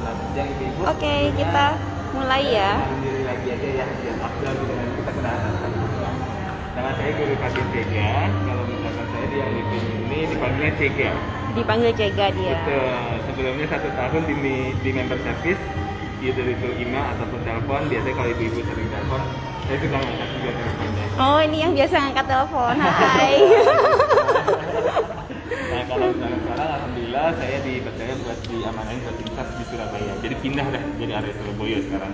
yang ibu. Oke, kita mulai ya. Sendiri lagi aja ya, biar afdal gitu kan kita kenalan. Nama saya Guru Katin Cega. Kalau misalkan saya di yang living ini dipanggilnya Cega. Dipanggil Cega dia. Betul. Sebelumnya 1 tahun di member service, either itu email ataupun telepon. Biasanya kalau ibu-ibu sering telepon, saya suka ngangkat juga teleponnya. Oh, ini yang biasa ngangkat telepon. Hai. Nah, kalau misalkan sekarang alhamdulillah saya dipercaya buat diamanahin buat timsas di Surabaya. Jadi pindah dah jadi area Surabaya sekarang.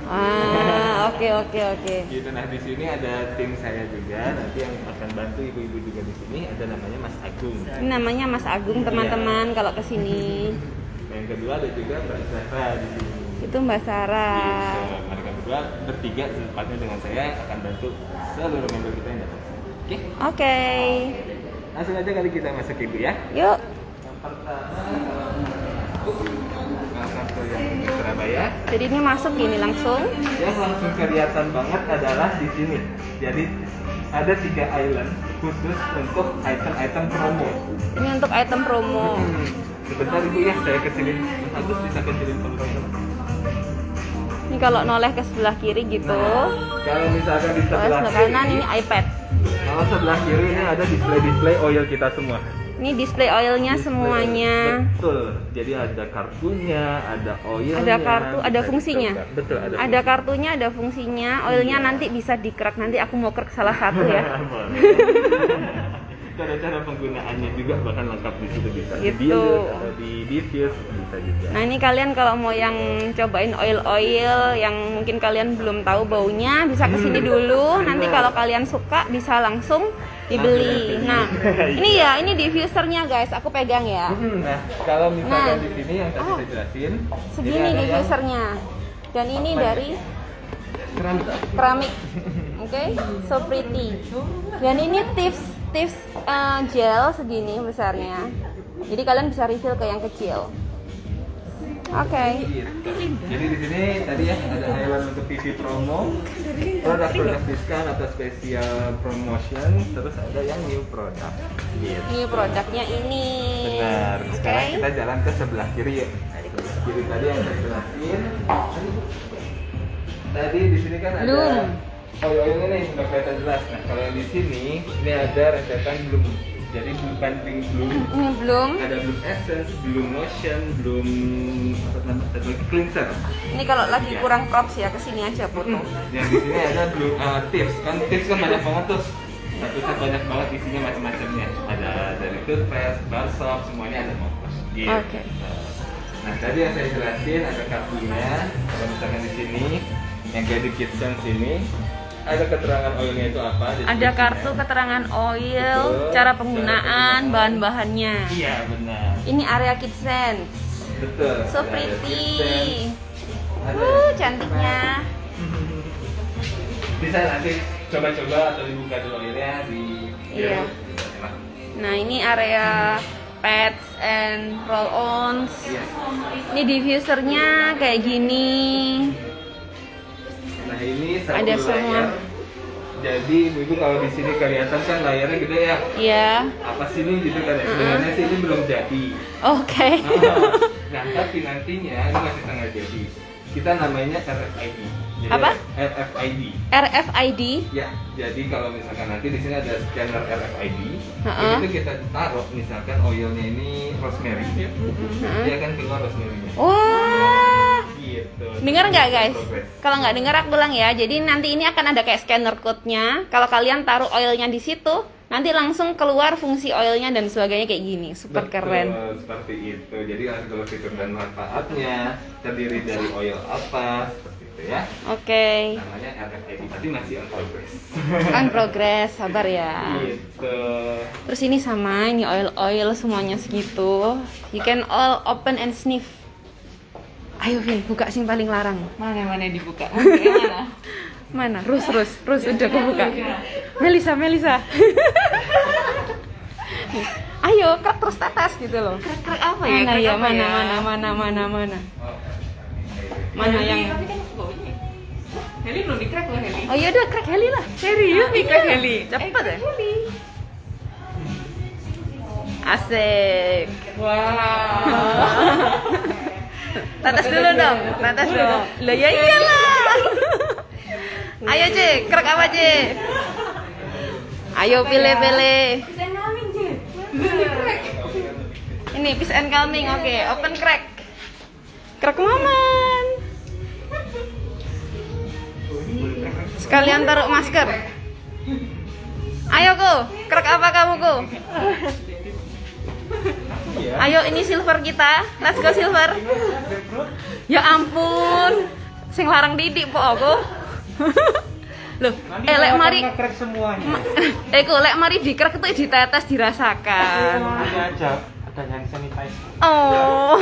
Oke. Gitu, nah di sini ada tim saya juga nanti yang akan bantu ibu-ibu juga di sini, ada namanya Mas Agung. Ini namanya Mas Agung, teman-teman kalau kesini. Yang kedua ada juga Mbak Sarah di sini. Itu Mbak Sarah. Gitu. Mereka berdua bertiga sepatnya dengan saya akan bantu seluruh member kita yang datang. Oke? Oke. Langsung aja kali kita masuk ibu ya. Yuk. Yang pertama, langsung ke yang di Surabaya. Jadi ini masuk gini langsung. Yang langsung kelihatan banget adalah di sini. Jadi ada 3 island khusus untuk item-item promo. Ini untuk item promo. Sebentar ibu ya, saya kecilin. Mas Agus bisa kecilin fotonya. Ini kalau noleh ke sebelah kiri gitu. Kalau misalkan di Kalau sebelah sebelah kanan ini iPad. Kalau sebelah kiri ini ada display oil kita semua. Ini display oilnya semuanya. Betul. Jadi ada kartunya, ada oilnya. Ada kartu, ada bisa fungsinya. dicoba. Betul, ada. Ada kartunya, ada fungsinya. Oilnya nanti bisa di-crack. Nanti aku mau crack salah satu ya. Cara-cara penggunaannya juga bahkan lengkap di situ, bisa Gitu. di build atau di diffuse bisa juga. Nah ini kalian kalau mau yang cobain oil-oil yang mungkin kalian belum tahu baunya bisa kesini dulu. Nanti kalau kalian suka bisa langsung dibeli. Nah ini ya, ini diffusernya guys, aku pegang ya. Nah kalau misalkan Nah. di sini yang tadi saya jelasin, Segini jadi ada yang diffusernya. Dan ini dari keramik. keramik. Oke, so pretty. Dan ini tips gel segini besarnya. Jadi kalian bisa refill ke yang kecil. Oke. Jadi di sini tadi ya ada highlight untuk TV promo, produk-produk diskon atau special promotion, terus ada yang new product. Gitu. Ini produknya ini. Benar. Sekarang Oke. kita jalan ke sebelah kiri ya. Kiri tadi yang saya jelasin. Tadi di sini kan ada Bloom. oil-oilnya nih udah kelihatan jelas. Nah kalau yang di sini ini ada rentetan Bloom. Jadi bukan pink Bloom. Ini belum. Ada Bloom Essence, Bloom Motion, Bloom apa namanya? Satu lagi cleanser. Ini kalau lagi kurang props ya kesini aja foto. Yang di sini ada Bloom tips. Tips kan banyak banget tuh. Satu set banyak banget isinya macam-macamnya. Ada dari toothpaste, bar soap, semuanya ada mouthwash. Gitu. Oke. Nah tadi yang saya jelasin ada kartunya. Kalau misalkan di sini yang kayak di kitchen sini ada keterangan oilnya itu apa? Ada kartu keterangan oil, Betul. cara penggunaan, bahan-bahannya. Iya benar. Ini area kitchen. Betul. So Ada pretty. kitchen, ada Cantiknya. bisa nanti coba-coba atau dibuka dulu oilnya di Iya. Nah ini area pads and roll-ons. Iya. Ini diffusernya kayak gini. Nah ini satu Ada layar. semua. Jadi ibu-ibu kalau di sini kelihatan kan layarnya gede ya. Iya. Apa sih ini gitu kan ya? Sebenarnya sih ini belum jadi. Oke. Nah tapi nantinya ini masih setengah jadi. Kita namanya RFID. Jadi Apa? RFID. RFID. Ya, jadi kalau misalkan nanti di sini ada scanner RFID, Heeh. itu kita taruh misalkan oilnya ini rosemary, ya, dia akan keluar rosemary-nya. Wah. Gitu. Dengar nggak guys? Progress. Kalau nggak dengar aku bilang ya. Jadi nanti ini akan ada kayak scanner code-nya. Kalau kalian taruh oilnya di situ, nanti langsung keluar fungsi oilnya dan sebagainya kayak gini. Super Betul, keren. seperti itu. Jadi kalau fitur dan manfaatnya terdiri dari oil apa, seperti itu ya. Oke. Namanya RFID, tapi masih on progress. On progress, sabar ya. Gitu. Terus ini sama, ini oil semuanya segitu. You can all open and sniff. Ayo Vin, buka sing paling larang. Mana dibuka? Mana? Mana? Rus udah kebuka. Melisa. Ayo, krek terus tetes gitu loh. Krek apa ya? Mana Krek ya? apa ya? Mana? Mana yang? Tapi kan baunya. Heli belum dikrek loh Heli. Oh iya udah krek Heli lah. Serius nih krek Heli? Cepet ya. Heli. Asik. Wow. Tetes dulu dong, tetes dong. Lah ya iyalah. Ayo Cik, krek apa Cik? Ayo pilih-pilih. Ini peace and calming, oke. Open crack. Crack momen. Sekalian taruh masker. Ayo Ku, crack apa kamu Ku? Ayo ini silver kita. Let's go silver. Ya ampun. Sing larang didik po aku. Loh, lek mari crack semuanya. Ku lek mari dikrek itu ditetes dirasakan. Ada aja, ada hand sanitizer. Oh.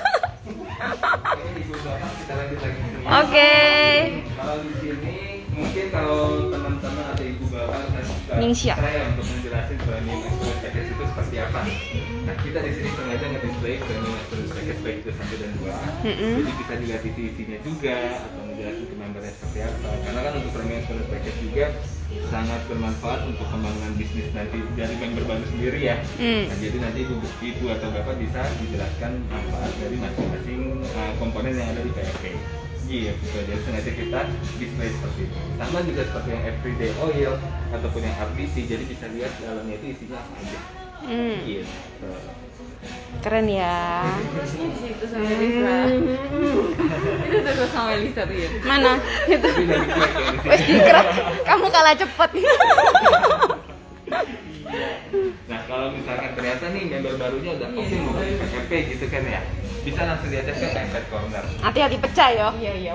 Kita lanjut lagi. Oke. Kalau di sini mungkin kalau teman-teman atau ibu bapak Ningsia. saya untuk menjelaskan premium express package itu seperti apa. Nah, kita di sini sengaja nge-display premium express package baik itu 1 dan 2. Jadi bisa dilihat isinya juga atau menjelaskan ke membernya seperti apa. Karena kan untuk premium express package juga sangat bermanfaat untuk pengembangan bisnis nanti dari member baru sendiri ya. Nah, jadi nanti ibu atau bapak bisa dijelaskan manfaat dari masing-masing komponen yang ada di PFP. Iya, jadi sengaja kita display seperti itu. Sama juga seperti yang everyday oil ataupun yang RBC, jadi bisa lihat dalamnya itu isinya apa aja. Gitu. Keren ya. Itu sama Lisa. Itu terus sama Lisa tuh ya. Mana? Itu. Tapi dari crack yang di sini. Wes dikrek. Kamu kalah cepet. Nah, kalau misalkan ternyata nih member barunya udah oke mau pakai PFP gitu kan ya, bisa langsung diajak ke iPad Corner. Hati-hati pecah ya. Iya.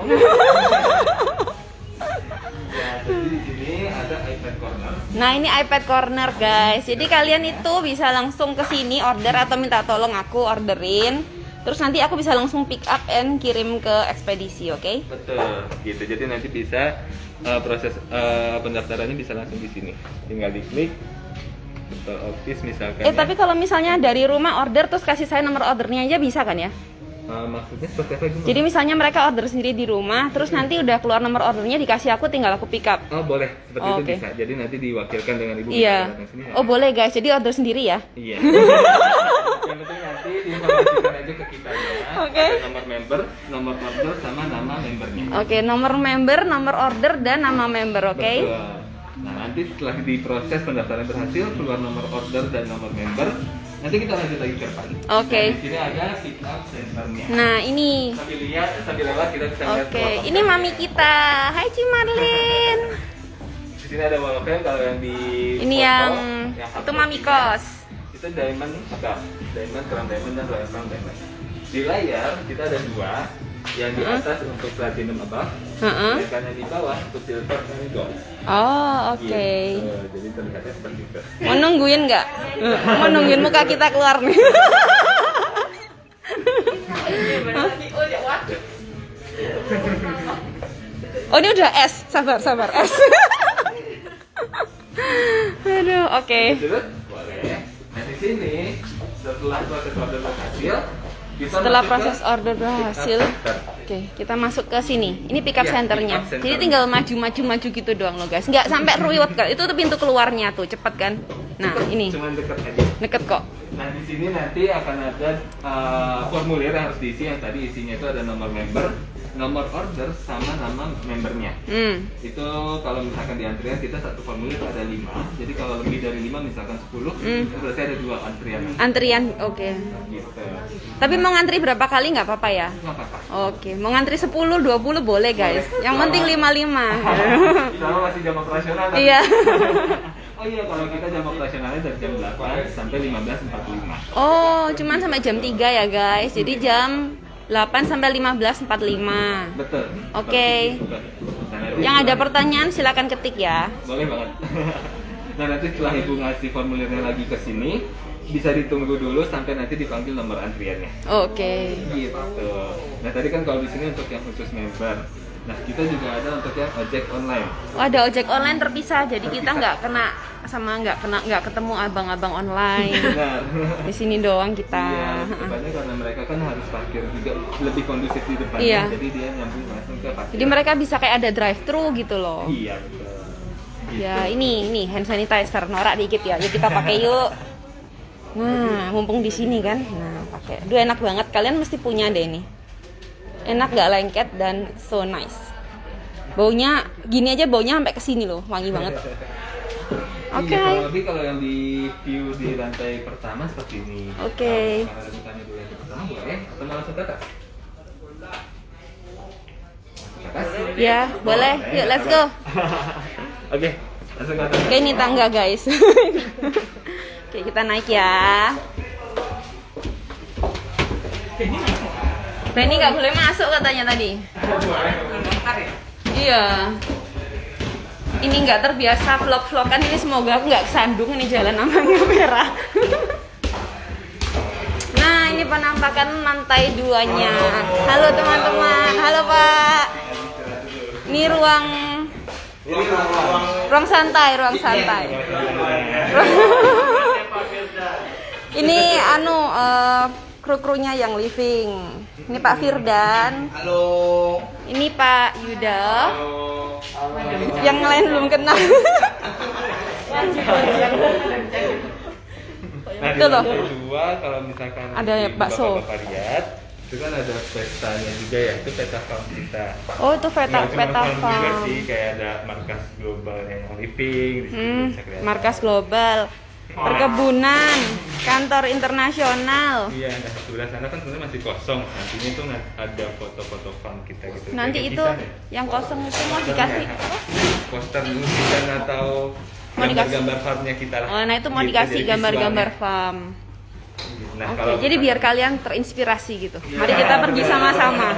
Ya, jadi di sini ada iPad Corner. Nah, ini iPad Corner, guys. Jadi kalian itu bisa langsung ke sini order atau minta tolong aku orderin. Terus nanti aku bisa langsung pick up and kirim ke ekspedisi, oke? Betul, gitu. Jadi nanti bisa proses pendaftarannya bisa langsung di sini. Tinggal diklik Betul, Optis misalkan. Tapi kalau misalnya dari rumah order terus kasih saya nomor ordernya aja bisa kan ya? Maksudnya seperti apa gimana? Jadi misalnya mereka order sendiri di rumah, terus nanti udah keluar nomor ordernya dikasih aku, tinggal aku pick up. Oh boleh, seperti itu Oke. bisa. Jadi nanti diwakilkan dengan ibu. Iya. bisa datang sini, ya? Oh boleh guys, jadi order sendiri ya? Iya. Yang penting nanti diinformasikan aja ke kita ya. Oke. Ada nomor member, nomor order sama nama membernya. Oke, nomor member, nomor order, dan nama member, oke? Betul. Nah nanti setelah diproses pendaftaran berhasil, keluar nomor order dan nomor member, nanti kita lanjut lagi ke depan. Oke. Nah, di sini ada pick up centernya. Nah ini, Sambil lihat, sambil lewat kita bisa lihat. oke, wall ini of fame. mami kita. Hai Ci Marlin. Di sini ada wall of fame, kalau yang di Ini foto, yang hard itu mami copy-nya, kos. Itu diamond, crown diamond dan royal crown diamond. Di layar kita ada dua, yang di atas untuk platinum above, sedangkan yang di bawah untuk silver dan gold. Oh oke. Gitu. Jadi terlihatnya seperti itu. Mau nungguin nggak? Mau nungguin muka kita keluar nih. Oh ini udah S, sabar S. Aduh, oke. Terus boleh. Nah di sini setelah proses order berhasil, kita Setelah masuk proses ke order pick up berhasil, center. oke, kita masuk ke sini. Ini pick up Iya, centernya. pick up center. Jadi tinggal maju gitu doang loh guys. Nggak sampai ruwet kan? Itu tuh pintu keluarnya tuh, cepet kan? Nah ini Cuman dekat aja. deket kok. Nah di sini nanti akan ada formulir yang harus diisi, yang tadi isinya itu ada nomor member, nomor order sama nama membernya. Itu kalau misalkan di antrian kita satu formulir ada 5. Jadi kalau lebih dari 5 misalkan 10, itu berarti ada 2 antrian. Antrian, oke. Gitu. Tapi mau ngantri berapa kali nggak apa-apa ya? Nggak apa-apa. Oke, mau ngantri 10, 20 boleh guys. Boleh. Yang penting 55. Kalau masih jam operasional kan? Iya. Oh iya, kalau kita jam operasionalnya dari jam 8 sampai 15.45. Oh, cuman sampai jam 3 ya guys. Jadi jam 8 sampai 15.45. Betul. Oke. Betul. Nah, nanti Yang ada setelah- pertanyaan silakan ketik ya. Boleh banget. Nah nanti setelah ibu ngasih formulirnya lagi ke sini, bisa ditunggu dulu sampai nanti dipanggil nomor antriannya. Oke. Gitu. Nah tadi kan kalau di sini untuk yang khusus member. Nah kita juga ada untuk yang ojek online. Oh, ada ojek online terpisah. Jadi kita nggak ketemu abang-abang online. Benar. Di sini doang kita. Iya, depannya karena mereka kan harus parkir juga lebih kondusif di depannya. Iya. Jadi dia nyambung langsung ke parkir. Jadi mereka bisa kayak ada drive thru gitu loh. Iya betul. Gitu. Ya ini hand sanitizer, norak dikit ya. Yuk kita pakai yuk. Nah, mumpung di sini kan. Nah, pakai. Duh enak banget. Kalian mesti punya deh ini. Enak, gak lengket dan so nice. Baunya gini aja, baunya sampai ke sini loh, wangi banget. Oke. Iya, kurang lebih kalau yang di view di lantai pertama seperti ini. Oke. Kalau ada bukanya di lantai pertama boleh atau mau langsung ke atas? Langsung ke atas? Ya, boleh. Yuk, let's go. Oke, langsung ke atas. Oke, ini tangga guys. Oke, kita naik ya. Reni nggak boleh masuk katanya tadi. Iya. Ini nggak terbiasa vlog-vlogan, ini semoga aku nggak kesandung ini jalan sama kamera. Nah, ini penampakan lantai 2-nya. Halo teman-teman, halo Pak. Ini ruang santai. Ini kru-krunya yang living. Ini Pak Firdan. Halo. Ini Pak Yuda. Yang lain belum kenal. Nah, di Itu loh. lantai 2 kalau misalkan Ada di bakso. Bapak lihat, itu kan ada petanya juga ya, itu peta farm kita. Oh, itu Nggak cuma peta farm juga farm. sih, kayak ada markas global yang living di situ bisa kelihatan. Markas global, perkebunan, kantor internasional. Iya, nah sebelah sana kan sebenarnya masih kosong. Nantinya tuh ada foto-foto farm kita gitu. Nanti Kayak itu lukisan ya? yang kosong itu mau dikasih apa? Poster lukisan atau Mau dikasih. gambar farmnya kita lah. Oh, nah itu mau Gitu, dikasih jadi gambar-gambar visualnya. farm. Nah, Oke, kalau jadi biar kalian terinspirasi gitu. Mari kita pergi sama-sama.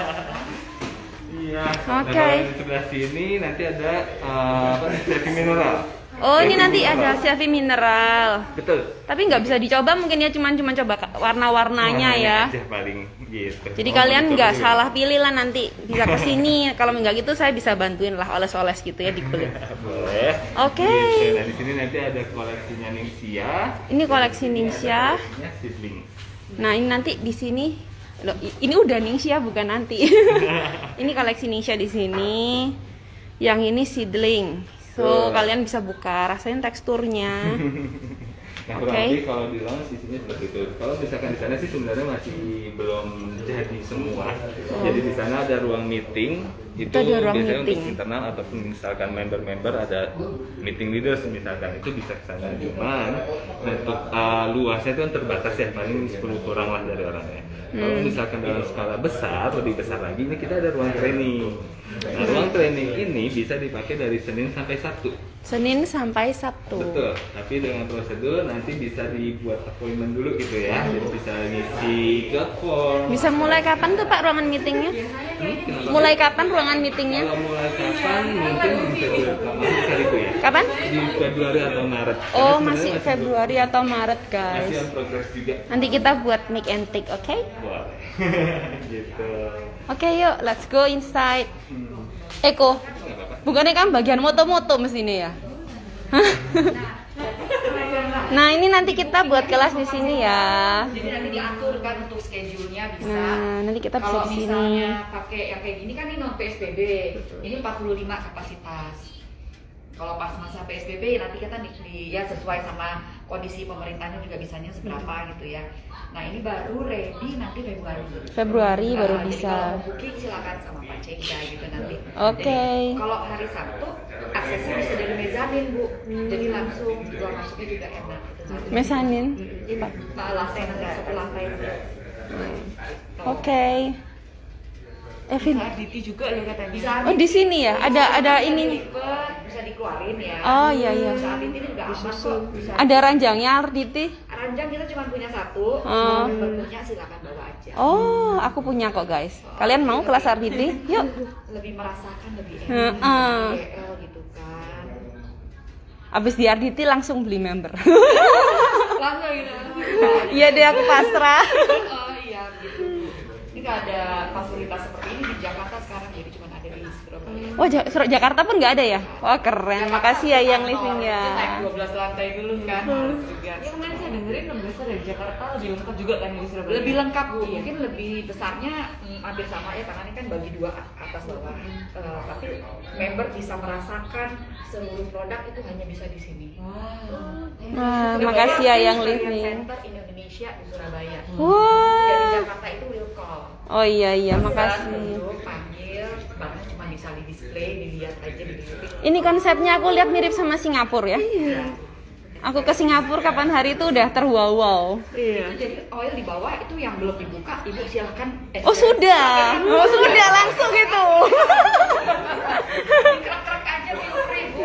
Iya. Oke. Nah, kalau di sebelah sini nanti ada apa nih, selfie mineral. Oh, ini nanti ada selfie mineral. Betul. Tapi nggak bisa dicoba mungkin ya, cuman coba warna-warnanya ya. Aja paling gitu. Jadi Oh, kalian gitu nggak juga. salah pilih lah, nanti bisa kesini. Kalau nggak gitu saya bisa bantuin lah oles-oles gitu ya di kulit. Boleh. Oke. Gitu. Nah, di sini nanti ada koleksinya Ningxia. Ini koleksi Ningxia. Ini seedling. Nah, ini nanti di sini. Loh, ini udah Ningxia bukan nanti. Ini koleksi Ningxia di sini. Yang ini seedling. So, kalian bisa buka, rasain teksturnya. Nah, kurang Oke. lebih kalau di launch isinya seperti itu. Kalau misalkan di sana sih sebenarnya masih belum jadi semua. Jadi di sana ada ruang meeting. Itu ada ruang biasanya meeting. untuk internal ataupun misalkan member-member ada meeting leaders misalkan itu bisa ke sana. Cuman untuk luasnya itu kan terbatas ya, paling 10 kurang lah dari orangnya. Kalau misalkan dalam skala besar, lebih besar lagi, ini kita ada ruang training. Nah, ruang training ini bisa dipakai dari Senin sampai Sabtu. Senin sampai Sabtu. Betul, tapi dengan prosedur nanti bisa dibuat appointment dulu gitu ya. Jadi bisa ngisi job form. Bisa mulai kapan tuh Pak ruangan meetingnya? Kenapa? Mulai kapan ruangan meetingnya? Kalau mulai kapan mungkin di Februari kali itu ya. Kapan? Di Februari atau Maret. Karena Oh, sebenarnya masih Februari atau Maret, guys. Masih on progress juga. Nanti kita buat make and take, oke? Boleh. Gitu. Oke, yuk, let's go inside. Eko, bukannya kan bagian moto-moto mestinya ya? Hah? Nah, ini nanti kita buat kelas di sini ya. Jadi nanti diatur kan untuk schedule-nya bisa. Nah, nanti kita bisa Kalau di sini. misalnya pakai yang kayak gini kan ini non PSBB. Ini 45 kapasitas. Kalau pas masa PSBB nanti kita ya sesuai sama kondisi pemerintahnya juga bisanya seberapa gitu ya. Nah, ini baru ready nanti Februari. Februari baru Jadi bisa. kalau mau booking silakan sama Pak Ceka gitu nanti. Oke. Jadi, kalau hari Sabtu aksesnya bisa dari mezanin, Bu. Jadi langsung keluar masuknya juga enak gitu. Mesanin. Ini lantai nanti satu lantai. Oke. Evin. Diti juga loh katanya. Bisa Oh, di sini ya? Ada ini. bisa dikeluarin ya. Oh, iya, iya. Bisa Diti juga aman kok. Bisa. Ada ranjangnya, Arditi? Ranjang kita cuma punya satu. Oh. Kalau punya silakan bawa aja. Oh, aku punya kok, guys. Kalian mau kelas Arditi? Yuk. Lebih merasakan lebih Heeh. enak. GL gitu kan. Abis di Arditi langsung beli member. Langsung gitu. Iya deh, aku pasrah. Oh iya gitu. Ini nggak ada fasilitas seperti ini di Jakarta sekarang, jadi cuma ada di Surabaya. Oh, Jakarta pun nggak ada ya? Wah, keren. Makasih ya yang living Itu ya. naik 12 lantai dulu kan, harus juga. Ya kemarin saya dengerin 16 dari Jakarta lebih lengkap juga kan di Surabaya. Lebih lengkap Bu, mungkin lebih besarnya hampir sama ya, karena ini kan bagi dua atas bawah. Tapi member bisa merasakan seluruh produk itu hanya bisa di sini. Wah, makasih ya yang living. Center Indonesia di Surabaya. Wah. Jadi Jakarta itu will call. Oh iya, Bisa makasih. kunjung, panggil, barangnya cuma bisa di display, dilihat aja di titik. Ini konsepnya aku lihat mirip sama Singapura ya. Aku ke Singapura kapan hari itu udah terwow-wow. Itu jadi oil di bawah itu yang belum dibuka, ibu silahkan. Oh sudah, langsung gitu. Dikerek-kerek aja feel free bu.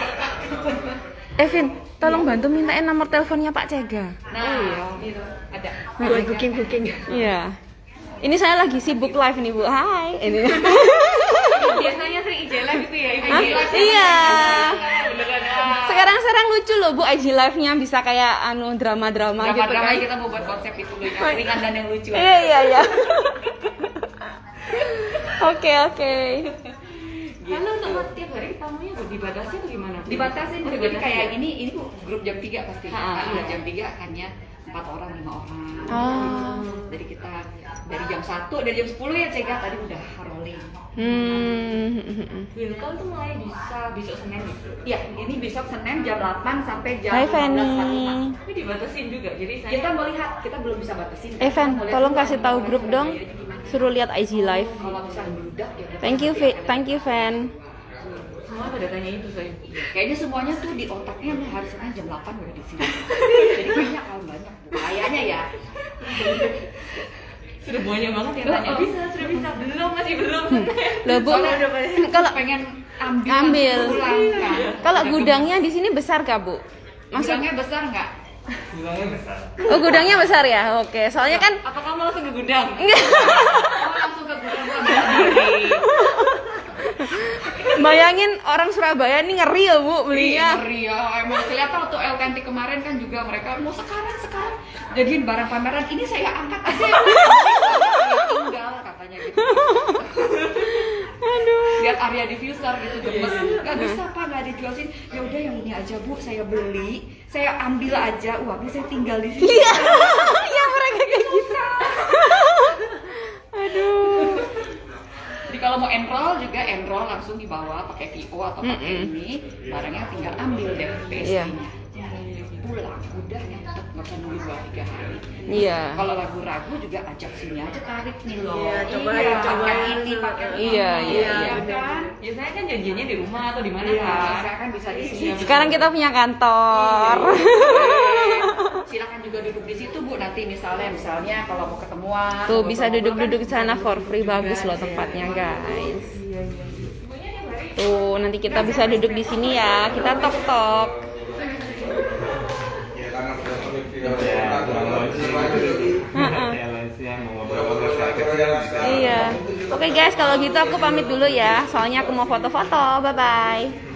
Evin, tolong bantu mintain nomor teleponnya Pak Cega. Nah, itu ada. Buat booking. Iya. Ini saya lagi sibuk live nih Bu. Hai. Ini. Biasanya sering IG live gitu ya, Hah? Iya. Beneran. Sekarang lucu loh Bu, IG live-nya bisa kayak drama-drama gitu Drama-drama kan. kita mau buat konsep itu loh, yang ringan dan yang lucu. Iya. Oke. Karena untuk tiap hari tamunya dibatasi atau gimana? Dibatasin, jadi kayak ini grup jam 3 pasti. Karena jam 3 hanya 4 orang, 5 orang. Jadi kita dari jam 1, dari jam 10 ya Cega tadi udah rolling. Welcome tuh mulai bisa besok Senin gitu. Iya, ini besok Senin jam 8 sampai jam Hai 15.45. Fanny. Tapi dibatasin juga. Jadi kita mau lihat, kita belum bisa batasin. Evan, Kita mau lihat tolong dulu kasih tahu grup dong. Surabaya gimana. Suruh lihat IG live. Kalau misalnya beludak ya. Thank you Van. Semua pada tanya itu saya. Kayaknya semuanya tuh di otaknya harusnya jam 8 udah di sini. Jadi kayaknya kalau banyak Bu. Kayaknya ya. Sudah banyak banget yang tanya. Sudah bisa. Masih belum. Loh Bu, kalau pengen ambil. pulang kan. Kalau gudangnya di sini besar gak Bu? Gudangnya besar nggak? Gudangnya besar. Oh gudangnya besar ya? Oke, soalnya kan Apa kamu langsung ke gudang? Enggak. Kamu langsung ke gudang Bu, ambil sendiri. Bayangin orang Surabaya ini ngeri ya Bu belinya. Ngeri ya, emang kelihatan waktu El Cantik kemarin kan juga mereka mau sekarang jadiin barang pameran ini saya angkat aja ya. Saya tinggal katanya gitu. Aduh. Lihat area diffuser gitu gemes, nggak bisa Pak, nggak dijual sini. Ya udah yang ini aja Bu, saya beli, saya ambil aja uangnya, saya tinggal di sini. Iya. Ya mereka kayak gitu. Aduh. Jadi kalau mau enroll juga enroll langsung dibawa pakai VO atau pakai ini, barangnya tinggal ambil deh Iya. PSI-nya. Pulang udah nyetok, nggak usah nunggu 2-3 hari. Iya. Kalau ragu-ragu juga ajak sini aja, tarik nih loh. Iya, coba pakai ini, pakai ini. Iya. Kan? Biasanya kan janjiannya di rumah atau di mana kan? Saya kan bisa di sini. Sekarang kita punya kantor. Silakan juga duduk di situ Bu. Nanti misalnya kalau mau ketemuan. Tuh mau bisa ngobrol-ngobrol duduk-duduk di kan sana for duduk free, juga. bagus loh tempatnya guys. Iya. Tuh nanti kita bisa duduk di sini ya, kita tok. Ya, launching mau ngobrol-ngobrol Iya. Oke guys, kalau gitu aku pamit dulu ya, soalnya aku mau foto-foto. Bye bye.